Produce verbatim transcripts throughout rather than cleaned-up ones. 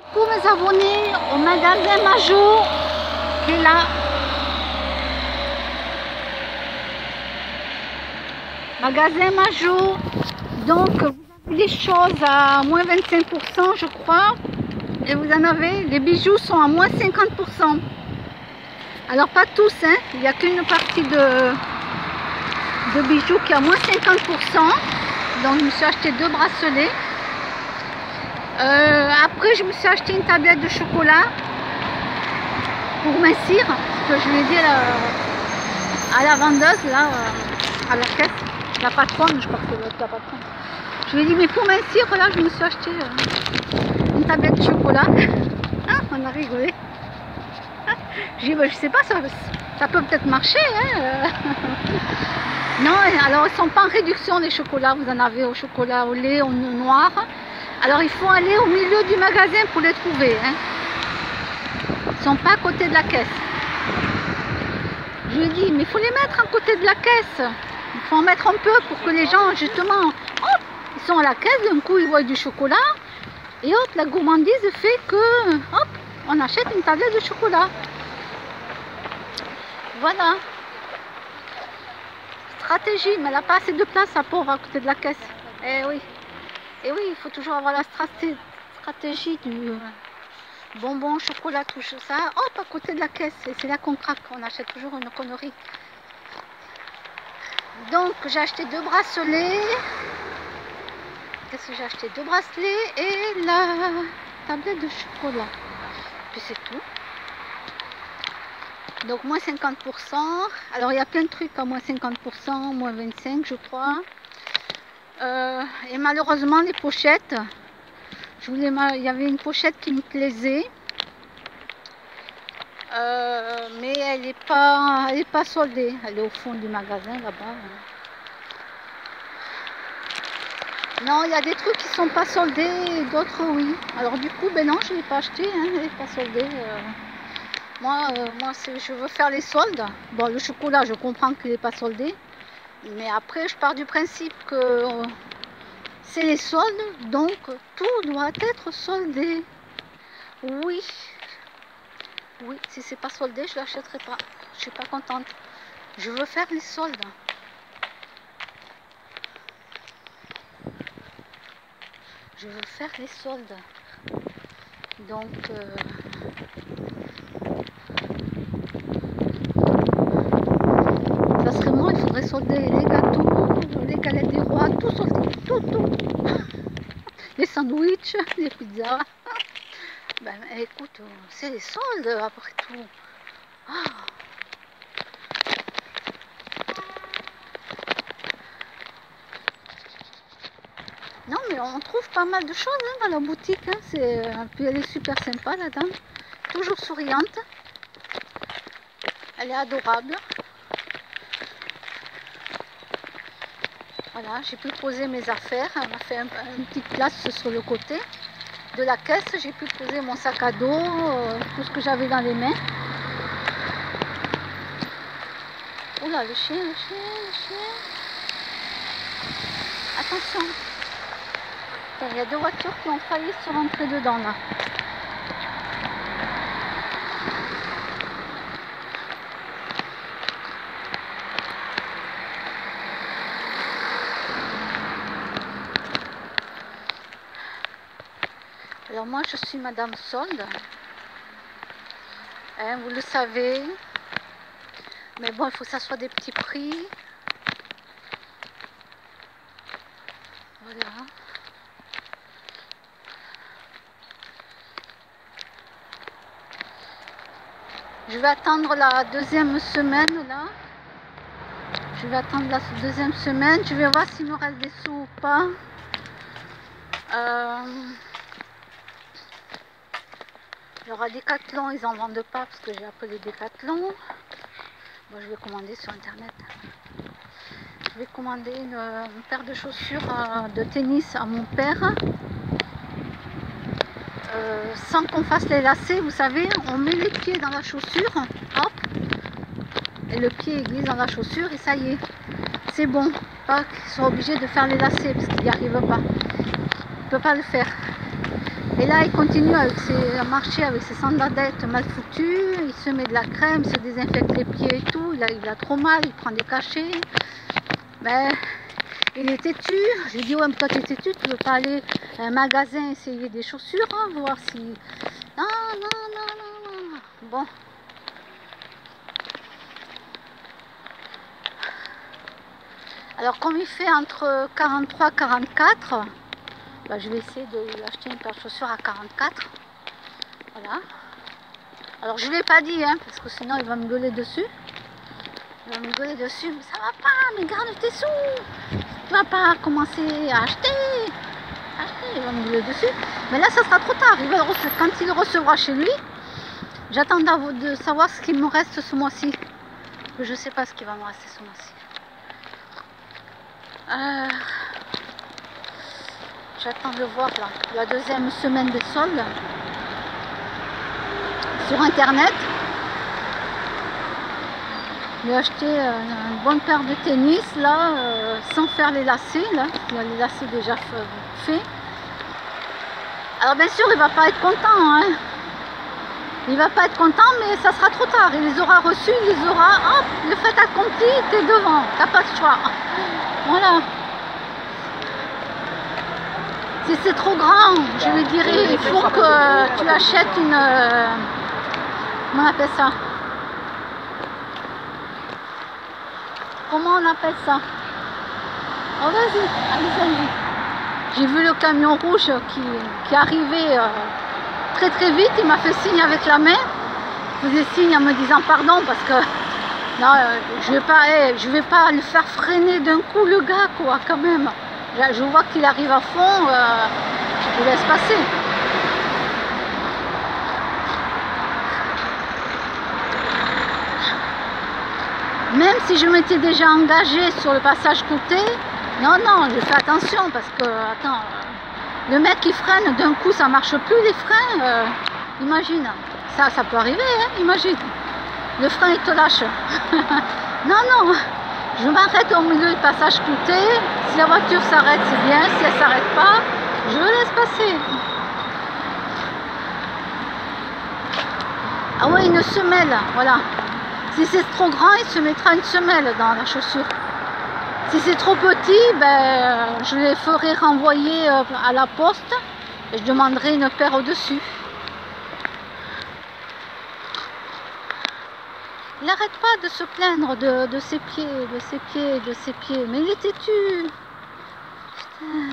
Pour mes abonnés au magasin Majou qui est là. Magasin Majou. Donc vous avez des choses à moins vingt-cinq pour cent je crois. Et vous en avez, les bijoux sont à moins cinquante pour cent. Alors pas tous, hein. Il n'y a qu'une partie de, de bijoux qui est à moins cinquante pour cent. Donc je me suis acheté deux bracelets. Euh, après je me suis acheté une tablette de chocolat pour mincir, parce que je lui ai dit à la, à la vendeuse, là, à la caisse, la patronne, je crois que c'est la patronne. Je lui ai dit, mais pour mincir, voilà, je me suis acheté euh, une tablette de chocolat. Ah, on a rigolé. J'ai dit, bah, je sais pas, ça, ça peut peut-être marcher. Hein. Non, alors ils sont pas en réduction les chocolats, vous en avez au chocolat au lait, au noir. Alors il faut aller au milieu du magasin pour les trouver. Hein. Ils ne sont pas à côté de la caisse. Je lui ai dit, mais il faut les mettre à côté de la caisse. Il faut en mettre un peu pour que les gens, justement, hop, ils sont à la caisse, d'un coup ils voient du chocolat. Et hop, la gourmandise fait que, hop, on achète une tablette de chocolat. Voilà. Stratégie, mais elle n'a pas assez de place, la pauvre, à côté de la caisse. Eh oui. Et oui, il faut toujours avoir la stratégie du bonbon, chocolat, tout ça, hop, à côté de la caisse. Et c'est là qu'on craque, on achète toujours une connerie. Donc, j'ai acheté deux bracelets. Qu'est-ce que j'ai acheté? Deux bracelets et la tablette de chocolat. Puis c'est tout. Donc, moins cinquante pour cent. Alors, il y a plein de trucs à moins cinquante pour cent, moins vingt-cinq pour cent, je crois. Euh, et malheureusement les pochettes, je voulais, il y avait une pochette qui me plaisait, euh, mais elle n'est pas, elle est pas soldée, elle est au fond du magasin là-bas. Non, il y a des trucs qui sont pas soldés, d'autres oui. Alors du coup, ben non, je ne l'ai pas acheté, hein, elle n'est pas soldée. Euh, moi, euh, moi je veux faire les soldes. Bon, le chocolat, je comprends qu'il n'est pas soldé. Mais après, je pars du principe que euh, c'est les soldes, donc tout doit être soldé. Oui. Oui, si c'est pas soldé, je l'achèterai pas. Je suis pas contente. Je veux faire les soldes. Je veux faire les soldes. Donc... Euh, ça serait moi, il faudrait solder les gâteaux, les galettes des rois, tout soldé, tout, tout. Les sandwichs, les pizzas. Ben écoute, c'est les soldes après tout. Ah. Non mais on trouve pas mal de choses hein, dans la boutique. Hein. C'est, puis elle est super sympa la dame. Toujours souriante. Elle est adorable. Voilà, j'ai pu poser mes affaires. Elle m'a fait un, une petite place sur le côté de la caisse. J'ai pu poser mon sac à dos, euh, tout ce que j'avais dans les mains. Oula, le chien, le chien, le chien. Attention. Il y a deux voitures qui ont failli se rentrer dedans là. Alors moi je suis Madame Solde, hein, vous le savez, mais bon il faut que ça soit des petits prix. Voilà. Je vais attendre la deuxième semaine là. Je vais attendre la deuxième semaine, je vais voir s'il me reste des sous ou pas. Euh... Alors à Decathlon, ils n'en vendent pas parce que j'ai appelé Decathlon. Bon, je vais commander sur internet. Je vais commander une, une paire de chaussures de tennis à mon père. Euh, sans qu'on fasse les lacets, vous savez, on met les pieds dans la chaussure, hop, et le pied glisse dans la chaussure et ça y est, c'est bon. Pas qu'ils soient obligés de faire les lacets parce qu'il n'y arrive pas. Il ne peut pas le faire. Et là, il continue avec ses, à marcher avec ses sandalettes mal foutues, il se met de la crème, il se désinfecte les pieds et tout, il a, il a trop mal, il prend des cachets. Ben, il est têtu, je lui dis ouais mais toi t'es têtu, tu veux pas aller à un magasin essayer des chaussures, hein, voir si... Non, non, non, non, non, bon. Alors comme il fait entre quarante-trois et quarante-quatre, ben, je vais essayer de lui acheter une paire de chaussures à quarante-quatre. Voilà. Alors je ne l'ai pas dit, hein, parce que sinon il va me gueuler dessus. Il va me gueuler dessus, mais ça va pas, mais garde tes sous. Tu vas pas commencer à acheter. Acheter, il va me gueuler dessus. Mais là ça sera trop tard. Il va le recevoir. Quand il le recevra chez lui, j'attends de savoir ce qu'il me reste ce mois-ci. Je ne sais pas ce qu'il va me rester ce mois-ci. Euh, J'attends de voir là, la deuxième semaine des soldes sur internet. J'ai acheté euh, une bonne paire de tennis là, euh, sans faire les lacets là, il y a les lacets déjà faits. Alors bien sûr il va pas être content, hein. Il va pas être content, mais ça sera trop tard. Il les aura reçus, il les aura, hop, le fait accompli, t'es devant, t'as pas de choix. Voilà. Si c'est trop grand, je lui dirais, il faut que tu achètes une... Euh, comment on appelle ça? Comment on appelle ça? Oh vas-y, allez, allez. J'ai vu le camion rouge qui, qui arrivait euh, très très vite, il m'a fait signe avec la main. Il faisait signe en me disant pardon parce que non, euh, je vais pas, hey, je vais pas le faire freiner d'un coup le gars quoi quand même. Je, je vois qu'il arrive à fond, euh, je le laisse passer. Même si je m'étais déjà engagée sur le passage côté, non, non, je fais attention parce que, attends, euh, le mec qui freine, d'un coup ça marche plus les freins, euh, imagine, ça, ça peut arriver, hein, imagine, le frein il te lâche. Non, non, je m'arrête au milieu du passage côté, si la voiture s'arrête c'est bien, si elle s'arrête pas, je laisse passer. Ah ouais, une semelle, voilà. Si c'est trop grand, il se mettra une semelle dans la chaussure. Si c'est trop petit, ben, je les ferai renvoyer à la poste et je demanderai une paire au-dessus. Il n'arrête pas de se plaindre de, de ses pieds, de ses pieds, de ses pieds. Mais il est têtu. Putain.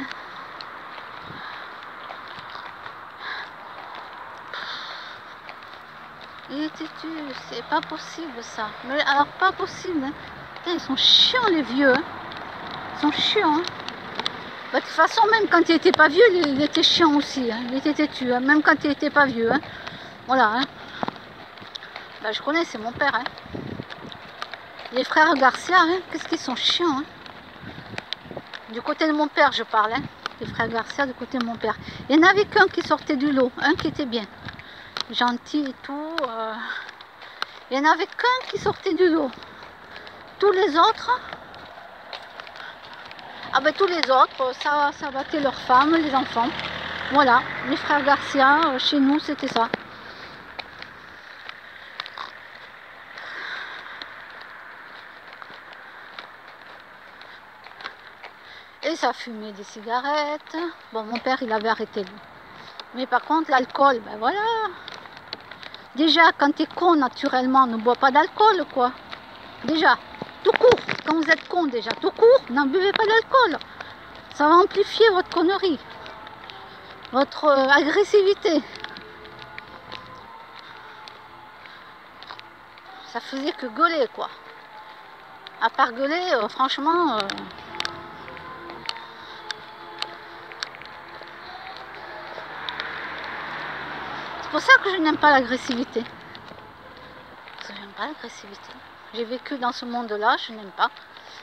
Il est têtu, c'est pas possible ça. Mais alors pas possible. Hein. Putain, ils sont chiants les vieux. Hein. Ils sont chiants. Hein. Bah, de toute façon, même quand il était pas vieux, il était chiant aussi. Hein. Il était têtu, hein. Même quand il était pas vieux. Hein. Voilà. Hein. Bah, je connais, c'est mon père. Hein. Les frères Garcia, hein, qu'est-ce qu'ils sont chiants. Hein. Du côté de mon père, je parle. Hein. Les frères Garcia, du côté de mon père. Il n'y en avait qu'un qui sortait du lot, un qui était bien. Gentil et tout. Euh... Il n'y en avait qu'un qui sortait du lot. Tous les autres, ah ben tous les autres, ça, ça battait leurs femmes, les enfants. Voilà, les frères Garcia, chez nous, c'était ça. Et ça fumait des cigarettes. Bon, mon père, il avait arrêté lui. Mais par contre, l'alcool, ben voilà. Déjà, quand t'es con, naturellement, ne bois pas d'alcool, quoi. Déjà, tout court. Quand vous êtes con, déjà, tout court, n'en buvez pas d'alcool. Ça va amplifier votre connerie. Votre euh, agressivité. Ça faisait que gueuler, quoi. À part gueuler, euh, franchement... Euh, C'est pour ça que je n'aime pas l'agressivité. Parce que je n'aime pas l'agressivité. J'ai vécu dans ce monde-là, je n'aime pas.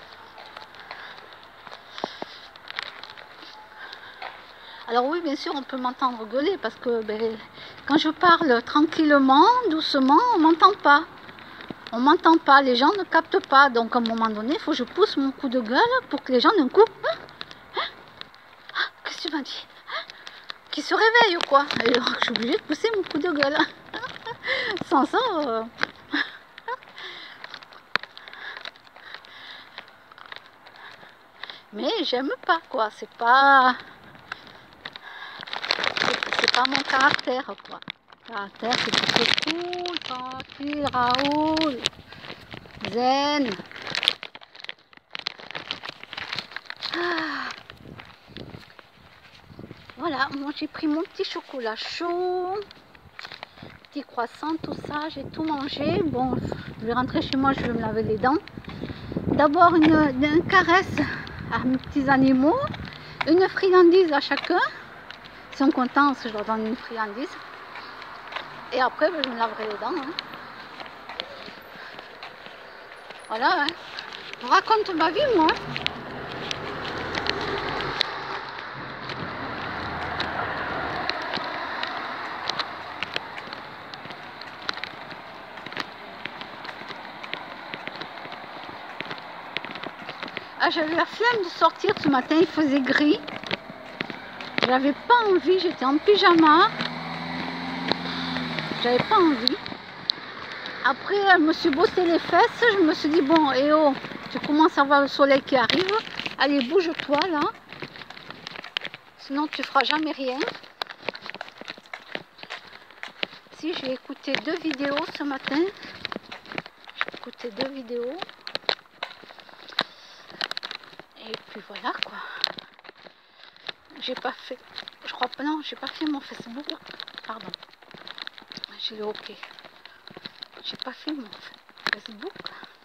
Alors oui, bien sûr, on peut m'entendre gueuler parce que ben, quand je parle tranquillement, doucement, on ne m'entend pas. On ne m'entend pas, les gens ne captent pas. Donc à un moment donné, il faut que je pousse mon coup de gueule pour que les gens d'un coup... Hein, hein, ah, qu'est-ce que tu m'as dit? qui se réveille quoi. Et alors, je suis obligée de pousser mon coup de gueule. Sans ça... Euh... Mais j'aime pas quoi, c'est pas... C'est pas mon caractère quoi. Mon caractère c'est plutôt cool, tranquille, Raoul. Zen. Ah. Voilà, moi j'ai pris mon petit chocolat chaud, petit croissant, tout ça, j'ai tout mangé. Bon, je vais rentrer chez moi, je vais me laver les dents. D'abord une, une caresse à mes petits animaux, une friandise à chacun. Ils sont contents si je leur donne une friandise. Et après, ben, je me laverai les dents. Hein. Voilà, hein. Je raconte ma vie, moi. Ah, j'avais la flemme de sortir ce matin, il faisait gris. J'avais pas envie, j'étais en pyjama. J'avais pas envie. Après, je me suis bossé les fesses, je me suis dit, bon, et oh, tu commences à voir le soleil qui arrive. Allez, bouge-toi là. Sinon, tu feras jamais rien. Si, j'ai écouté deux vidéos ce matin. J'ai écouté deux vidéos. Et puis voilà quoi. J'ai pas fait, je crois pas, non, j'ai pas fait mon Facebook. Pardon. J'ai le OK. J'ai pas fait mon Facebook.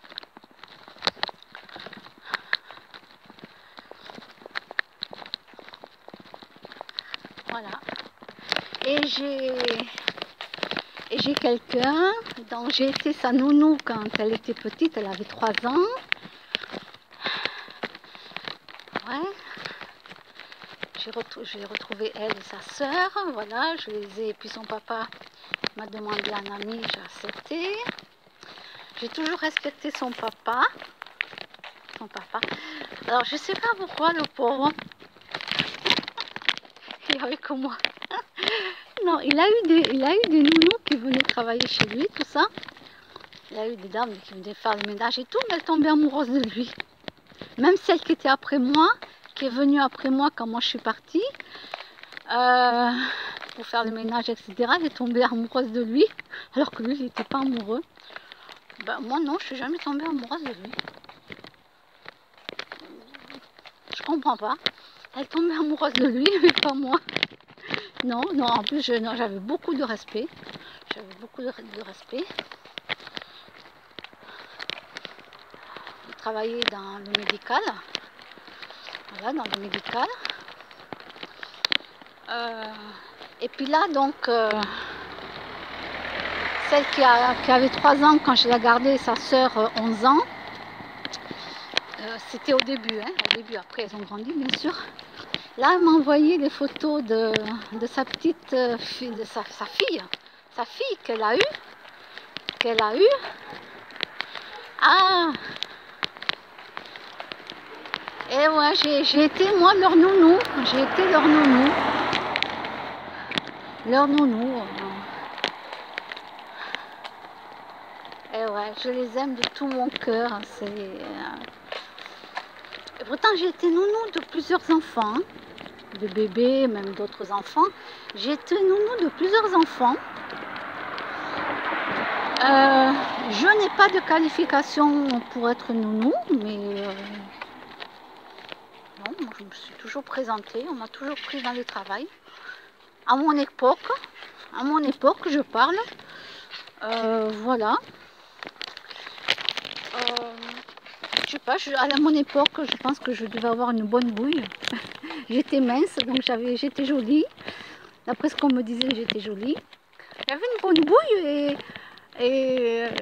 Voilà. Et j'ai et j'ai quelqu'un dont j'ai été sa nounou quand elle était petite, elle avait trois ans. Ouais. J'ai retrou retrouvé elle et sa sœur, voilà, je les ai, puis son papa m'a demandé un ami, j'ai accepté. J'ai toujours respecté son papa. Son papa. Alors je sais pas pourquoi le pauvre, il avait que moi. Non, il a eu des, il a eu des nounous qui venaient travailler chez lui, tout ça. Il a eu des dames qui venaient faire le ménage et tout, mais elle tombait amoureuse de lui. Même celle qui était après moi, qui est venue après moi quand moi je suis partie, euh, pour faire le ménage, et cetera. Elle est tombée amoureuse de lui, alors que lui, il n'était pas amoureux. Ben, moi non, je suis jamais tombée amoureuse de lui. Je comprends pas. Elle est tombée amoureuse de lui, mais pas moi. Non, non, en plus, j'avais beaucoup de respect. J'avais beaucoup de, de respect. Je travaillais dans le médical. Voilà, dans le médical. Euh, et puis là, donc, euh, celle qui, a, qui avait trois ans quand je l'ai gardée, sa sœur euh, onze ans. Euh, C'était au début, hein, au début, après elles ont grandi bien sûr. Là, elle m'a envoyé des photos de, de sa petite euh, fille, de sa, sa fille, sa fille qu'elle a eue, qu'elle a eue. Ah! Et ouais, j'ai été moi leur nounou, j'ai été leur nounou, leur nounou. Et ouais, je les aime de tout mon cœur. C'est. Euh... Pourtant, j'ai été nounou de plusieurs enfants, de bébés, même d'autres enfants. J'ai été nounou de plusieurs enfants. Euh, je n'ai pas de qualification pour être nounou, mais euh, non, moi je me suis toujours présentée, on m'a toujours pris dans le travail. À mon époque, à mon époque, je parle. Euh, voilà. Euh, je sais pas, je, à mon époque, je pense que je devais avoir une bonne bouille. J'étais mince, donc j'avais, j'étais jolie. D'après ce qu'on me disait, j'étais jolie. J'avais une bonne bouille et, et euh,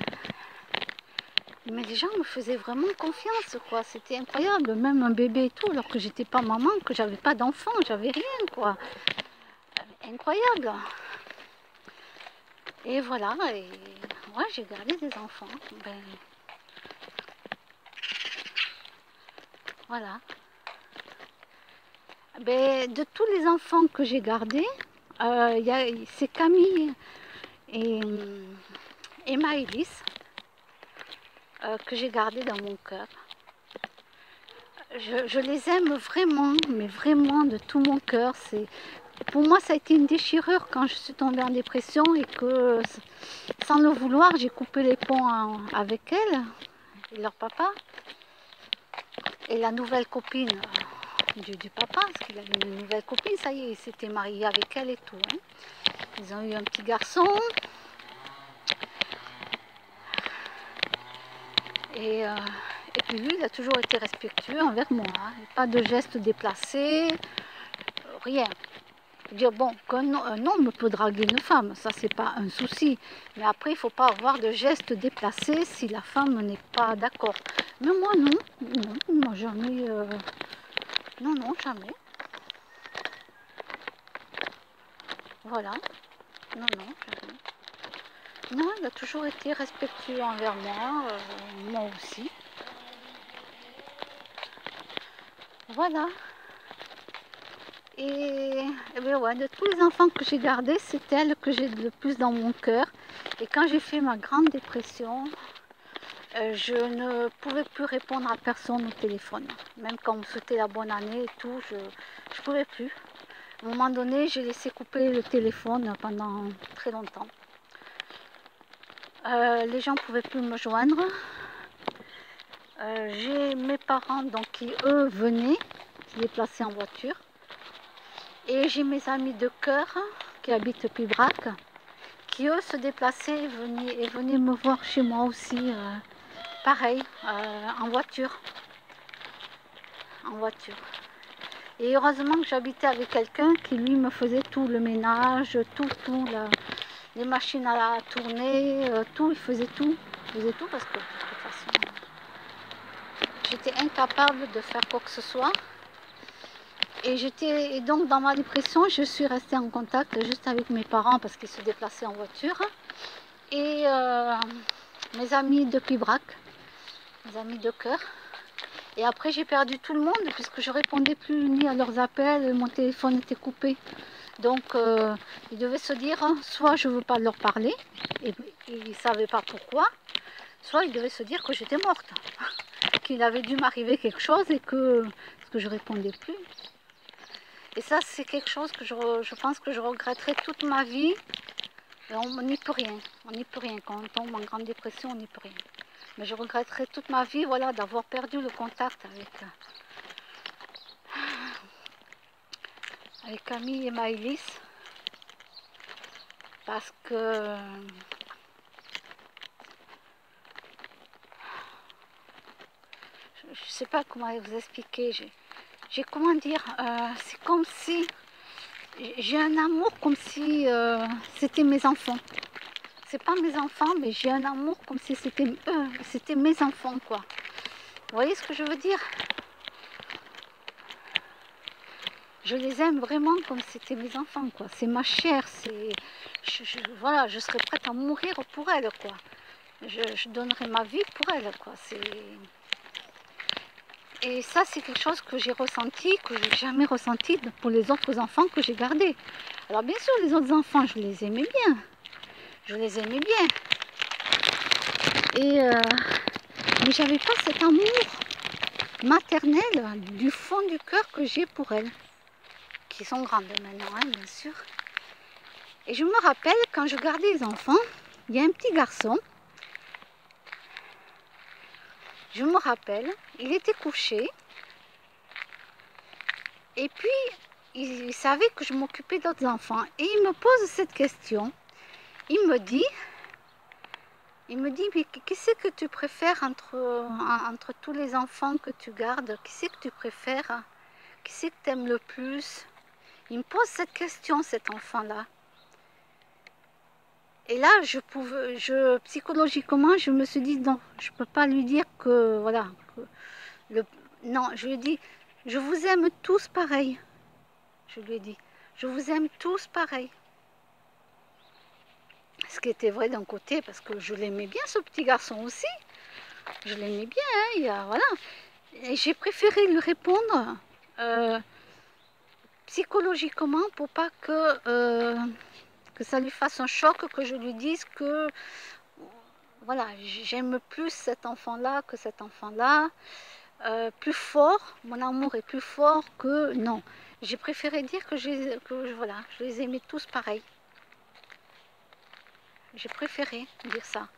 mais les gens me faisaient vraiment confiance, quoi. C'était incroyable, même un bébé et tout, alors que j'étais pas maman, que j'avais pas d'enfant, j'avais rien, quoi. Incroyable. Et voilà, et moi j'ai gardé des enfants. Ben, voilà. Ben, de tous les enfants que j'ai gardés, euh, c'est Camille et, et Maëlys euh, que j'ai gardés dans mon cœur. Je, je les aime vraiment, mais vraiment de tout mon cœur. Pour moi, ça a été une déchirure quand je suis tombée en dépression et que, sans le vouloir, j'ai coupé les ponts avec elles et leur papa. Et la nouvelle copine du, du papa, parce qu'il avait une nouvelle copine, ça y est, il s'était marié avec elle et tout. Hein. Ils ont eu un petit garçon. Et, euh, et puis lui, il a toujours été respectueux envers moi. Hein. Pas de gestes déplacés, rien. Dire bon, qu'un homme peut draguer une femme, ça c'est pas un souci. Mais après, il ne faut pas avoir de gestes déplacés si la femme n'est pas d'accord. Mais moi non, non, moi jamais. Euh... Non, non, jamais. Voilà. Non, non, jamais. Non, il a toujours été respectueux envers moi, euh, moi aussi. Voilà. Et, et bien ouais, de tous les enfants que j'ai gardés, c'est elle que j'ai le plus dans mon cœur. Et quand j'ai fait ma grande dépression, euh, je ne pouvais plus répondre à personne au téléphone. Même quand on me souhaitait la bonne année et tout, je ne pouvais plus. À un moment donné, j'ai laissé couper le téléphone pendant très longtemps. Euh, les gens ne pouvaient plus me joindre. Euh, j'ai mes parents donc, qui, eux, venaient se déplacer en voiture. Et j'ai mes amis de cœur qui habitent Pibrac, qui eux se déplaçaient et venaient, et venaient me voir chez moi aussi, euh, pareil, euh, en voiture. En voiture. Et heureusement que j'habitais avec quelqu'un qui lui me faisait tout, le ménage, tout, tout, la, les machines à tourner, euh, tout, il faisait tout. Il faisait tout parce que de toute façon, j'étais incapable de faire quoi que ce soit. Et, j'étais, et donc dans ma dépression, je suis restée en contact juste avec mes parents parce qu'ils se déplaçaient en voiture. Et euh, mes amis de Pibrac, mes amis de cœur. Et après j'ai perdu tout le monde puisque je ne répondais plus ni à leurs appels, mon téléphone était coupé. Donc euh, ils devaient se dire, soit je ne veux pas leur parler, et, et ils ne savaient pas pourquoi, soit ils devaient se dire que j'étais morte, qu'il avait dû m'arriver quelque chose et que, parce que je ne répondais plus. Et ça, c'est quelque chose que je, je pense que je regretterai toute ma vie. Et on n'y peut rien. On n'y peut rien. Quand on tombe en grande dépression, on n'y peut rien. Mais je regretterai toute ma vie, voilà, d'avoir perdu le contact avec, avec Camille et Maëlys. Parce que je ne sais pas comment vous expliquer. J'ai comment dire, euh, c'est comme si j'ai un amour comme si euh, c'était mes enfants. C'est pas mes enfants, mais j'ai un amour comme si c'était eux, c'était mes enfants, quoi. Vous voyez ce que je veux dire? Je les aime vraiment comme si c'était mes enfants, quoi. C'est ma chair, c'est, je, je, voilà, je serais prête à mourir pour elle, quoi. Je, je donnerais ma vie pour elle, quoi. C'est... Et ça, c'est quelque chose que j'ai ressenti, que je n'ai jamais ressenti pour les autres enfants que j'ai gardés. Alors bien sûr, les autres enfants, je les aimais bien. Je les aimais bien. Et euh, mais j'avais pas cet amour maternel du fond du cœur que j'ai pour elles. Qui sont grandes maintenant, hein, bien sûr. Et je me rappelle, quand je gardais les enfants, il y a un petit garçon. Je me rappelle, il était couché. Et puis, il savait que je m'occupais d'autres enfants. Et il me pose cette question. Il me dit, il me dit, mais qu'est-ce que tu préfères entre, entre tous les enfants que tu gardes? Qu'est-ce que tu préfères? Qu'est-ce que tu aimes le plus? Il me pose cette question, cet enfant-là. Et là, je pouvais, je, psychologiquement, je me suis dit, non, je ne peux pas lui dire que, voilà, que le, non, je lui ai dit, je vous aime tous pareil. Je lui ai dit, je vous aime tous pareil. Ce qui était vrai d'un côté, parce que je l'aimais bien, ce petit garçon aussi. Je l'aimais bien, hein, il y a, voilà. Et j'ai préféré lui répondre, euh, psychologiquement, pour pas que, euh, que ça lui fasse un choc, que je lui dise que voilà, j'aime plus cet enfant-là que cet enfant-là, euh, plus fort, mon amour est plus fort que non. J'ai préféré dire que, que voilà, je les aimais tous pareil. J'ai préféré dire ça.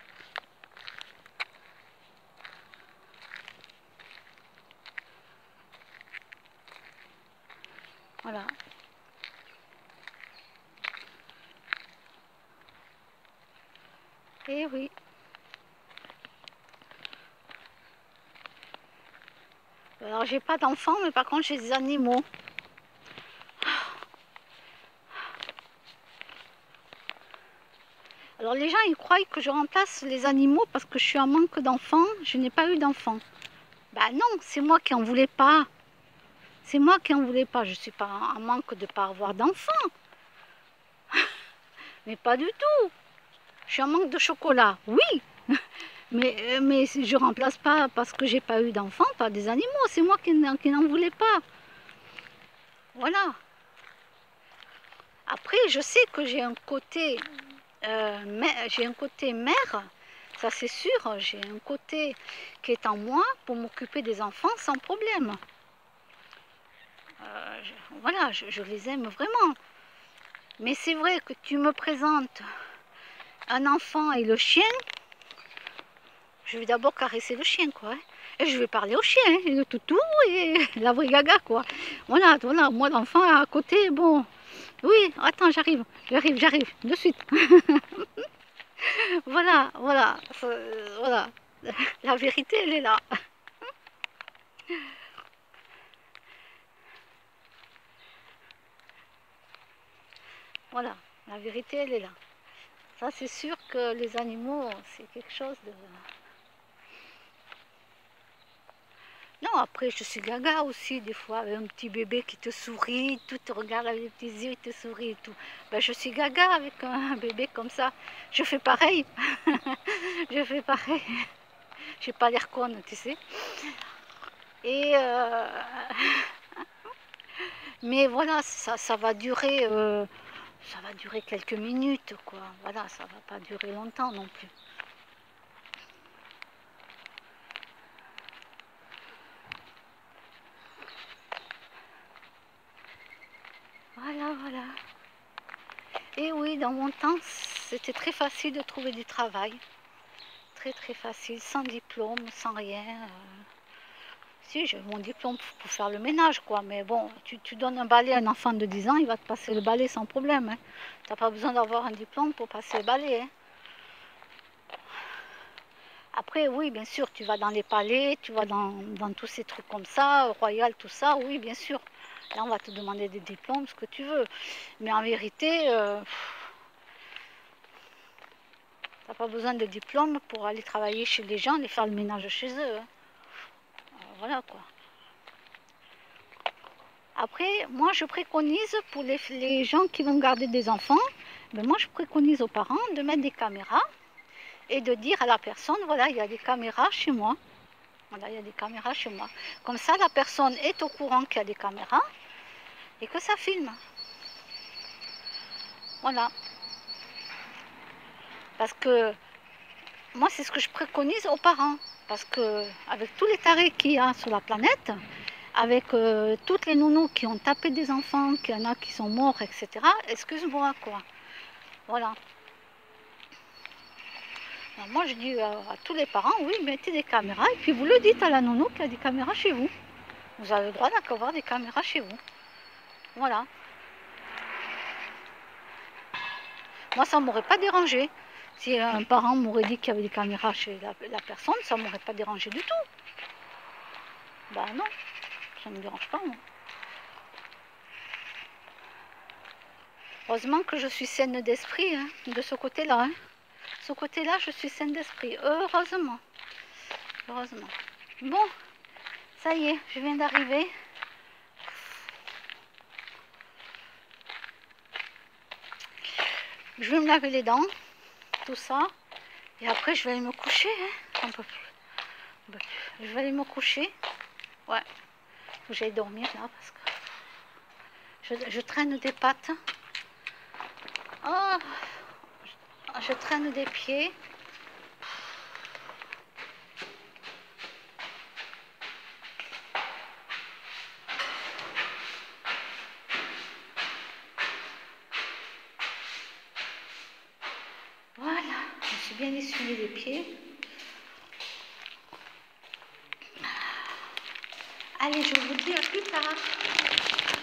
Voilà. Eh oui. Alors j'ai pas d'enfants, mais par contre j'ai des animaux. Alors les gens ils croient que je remplace les animaux parce que je suis en manque d'enfants, je n'ai pas eu d'enfants. Ben non, c'est moi qui en voulais pas. C'est moi qui en voulais pas, je suis pas en manque de pas avoir d'enfants. Mais pas du tout. Je suis en manque de chocolat, oui. Mais, mais je remplace pas parce que j'ai pas eu d'enfants par des animaux, c'est moi qui, qui n'en voulais pas. Voilà. Après, je sais que j'ai un côté, euh, j'ai un côté mère, ça c'est sûr, j'ai un côté qui est en moi pour m'occuper des enfants sans problème. Euh, je, voilà, je, je les aime vraiment. Mais c'est vrai que tu me présentes un enfant et le chien, je vais d'abord caresser le chien, quoi. Et je vais parler au chien, et le toutou et la vraie gaga, quoi. Voilà, voilà, moi l'enfant à côté, bon. Oui, attends, j'arrive, j'arrive, j'arrive, de suite. Voilà, voilà, euh, voilà. La vérité, elle est là. Voilà, la vérité, elle est là. Ça, c'est sûr que les animaux, c'est quelque chose de... Non, après, je suis gaga aussi, des fois, avec un petit bébé qui te sourit, tout te regarde avec les petits yeux, il te sourit et tout. Ben, je suis gaga avec un bébé comme ça. Je fais pareil. Je fais pareil. J'ai pas l'air conne, tu sais. Et... Euh... Mais voilà, ça, ça va durer... Euh... Ça va durer quelques minutes, quoi. Voilà, ça va pas durer longtemps non plus. Voilà, voilà. Et oui, dans mon temps, c'était très facile de trouver du travail. Très, très facile, sans diplôme, sans rien. Si, j'ai mon diplôme pour faire le ménage, quoi. Mais bon, tu, tu donnes un balai à un enfant de dix ans, il va te passer le balai sans problème. Hein. Tu n'as pas besoin d'avoir un diplôme pour passer le balai. Hein. Après, oui, bien sûr, tu vas dans les palais, tu vas dans, dans tous ces trucs comme ça, royal, tout ça, oui, bien sûr. Là, on va te demander des diplômes, ce que tu veux. Mais en vérité, euh, tu n'as pas besoin de diplôme pour aller travailler chez les gens et faire le ménage chez eux. Hein. Voilà, quoi. Après, moi, je préconise pour les, les gens qui vont garder des enfants, ben moi, je préconise aux parents de mettre des caméras et de dire à la personne, voilà, il y a des caméras chez moi. Voilà, il y a des caméras chez moi. Comme ça, la personne est au courant qu'il y a des caméras et que ça filme. Voilà. Parce que moi, c'est ce que je préconise aux parents. Parce que avec tous les tarés qu'il y a sur la planète, avec euh, toutes les nounous qui ont tapé des enfants, qu'il y en a qui sont morts, et cetera, excuse-moi, quoi. Voilà. Alors moi, je dis à, à tous les parents, oui, mettez des caméras, et puis vous le dites à la nounou qu'il y a des caméras chez vous. Vous avez le droit d'avoir des caméras chez vous. Voilà. Moi, ça ne m'aurait pas dérangé. Si un parent m'aurait dit qu'il y avait des caméras chez la, la personne, ça ne m'aurait pas dérangé du tout. Ben non, ça ne me dérange pas, moi. Heureusement que je suis saine d'esprit, hein, de ce côté-là. Hein. Ce côté-là, je suis saine d'esprit. Heureusement. Heureusement. Bon, ça y est, je viens d'arriver. Je vais me laver les dents, tout ça. Et après, je vais aller me coucher. Hein, un peu plus. Je vais aller me coucher. Ouais. Faut que j'aille dormir là parce que... Je, je traîne des pattes. Oh, je, je traîne des pieds. Voilà, je me suis bien essuyé les pieds. Allez, je vous dis à plus tard.